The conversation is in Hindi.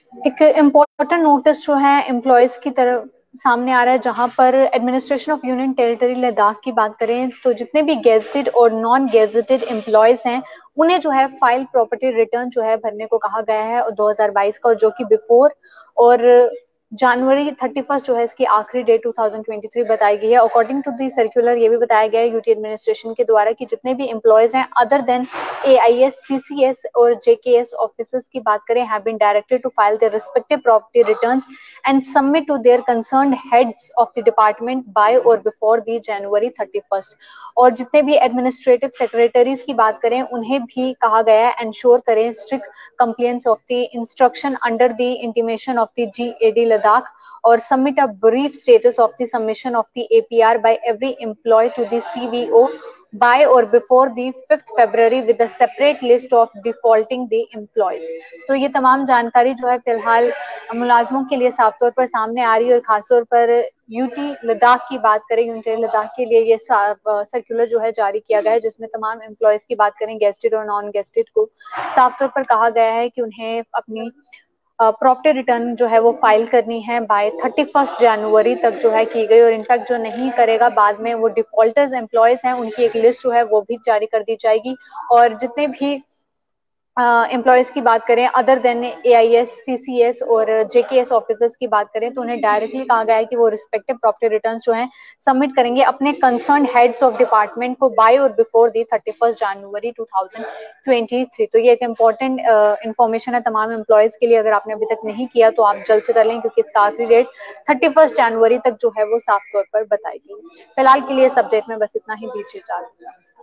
एक इम्पोर्टेंट नोटिस जो है एम्प्लॉयज की तरफ सामने आ रहा है, जहां पर administration of union territory Ladakh की बात करें तो जितने भी गेजेटेड और नॉन गेजेटेड एम्प्लॉयज हैं उन्हें जो है फाइल प्रॉपर्टी रिटर्न जो है भरने को कहा गया है 2022 का, और जो कि बिफोर और जनवरी 31 जो है इसकी आखिरी डेट 2023 बताई गई है। अकॉर्डिंग टू दी सर्कुलर ये भी बताया गया है यूटी एडमिनिस्ट्रेशन के द्वारा कि जितने भी एम्प्लॉयज हैं अदर देन AIS, CCS और JKS ऑफिसर्स की बात करें have been directed to file their respective property returns and submit to their concerned heads of the department by और बिफोर दी जनवरी 31। और जितने भी एडमिनिस्ट्रेटिव सेक्रेटरीज की बात करें उन्हें भी कहा गया है एंश्योर करें strict compliance of the instruction under the intimation of the GAD Ladakh, or submit a brief status of the submission of the APR by every employee to the CVO by or before the 5th February with a separate list of defaulting the employees। तो ये तमाम जानकारी जो है फिलहाल मुलाजमों के लिए साफ तौर पर सामने आ रही है, और खासतौर पर यूटी लद्दाख की बात करें, यूनिटी लद्दाख के लिए ये सर्कुलर जो है जारी किया गया है, जिसमें तमाम एम्प्लॉयज की बात करें गेस्टेड और नॉन गेस्टेड को साफ तौर पर कहा गया है कि उन्हें अपनी प्रॉपर्टी रिटर्न जो है वो फाइल करनी है बाय 31 जनवरी तक जो है की गई। और इनफैक्ट जो नहीं करेगा बाद में वो डिफॉल्टर्स एम्प्लॉयज हैं उनकी एक लिस्ट जो है वो भी जारी कर दी जाएगी। और जितने भी एम्प्लॉयज की बात करें अदर देन AIS, CCS और JKS ऑफिसर्स की बात करें तो उन्हें डायरेक्टली कहा गया है कि वो रिस्पेक्टिव प्रॉपर्टी रिटर्न्स जो हैं सबमिट करेंगे अपने कंसर्न हेड्स ऑफ डिपार्टमेंट को बाय और बिफोर दी 31 जनवरी 2023। तो ये एक इम्पॉर्टेंट इन्फॉर्मेशन है तमाम एम्प्लॉयज के लिए। अगर आपने अभी तक नहीं किया तो आप जल्द से कर लें, क्योंकि इसका आखिरी डेट 31 जनवरी तक जो है वो साफ तौर पर बताई गई। फिलहाल के लिए इस अपडेट में बस इतना ही। दीजिए इजाजत।